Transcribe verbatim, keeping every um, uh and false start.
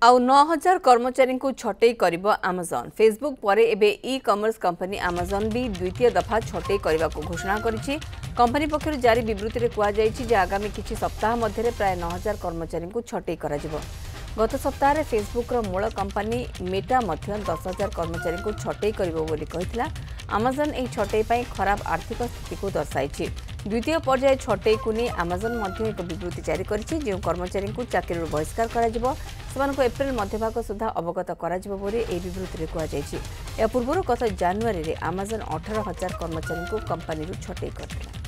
आउ नौ हजार कर्मचारी को छटई करिब अमेजन। फेसबुक पर एबे ई कॉमर्स कंपनी अमेजन भी द्वितीय दफा छटई करने को घोषणा करिछि। कंपनी पक्षर जारी विवृत्ति में कहुଯାଇଛି जे आगामी किछि सप्ताह मध्य प्राय नौ हजार कर्मचारी को छटई करा जिवो। गत सप्ताह फेसबुक मूल कंपनी मेटा मध्य दस हजार कर्मचारी को छटई करिबो बोली कहिथिला। अमेजन एही छटई पई खराब आर्थिक स्थिति को दर्शाइछि। द्वितीय पर्याय छटई को नहीं अमेजन मध्य एक विवृत्ति जारी करिछि। जो कर्मचारी को चाकरी बहिष्कार करा जिवो सेमानको एप्रिल मध्यभाग सुधा अवगत करा जिवो बोली एही विवृत्ति में कहुଯାଇଛି। या पूर्व गत जनवरी में अमेजन अठारह हजार कर्मचारी को कंपनी छटई करथिला।